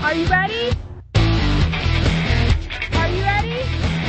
Are you ready? Are you ready?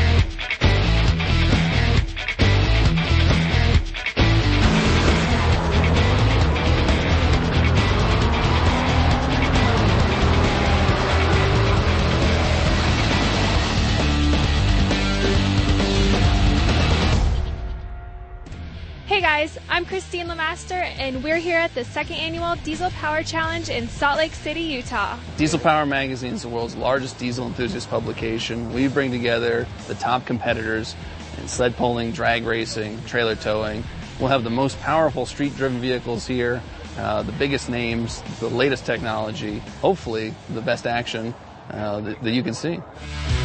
Hey guys, I'm Christine LeMaster, and we're here at the second annual Diesel Power Challenge in Salt Lake City, Utah. Diesel Power Magazine is the world's largest diesel enthusiast publication. We bring together the top competitors in sled pulling, drag racing, trailer towing. We'll have the most powerful street-driven vehicles here, the biggest names, the latest technology, hopefully the best action that you can see.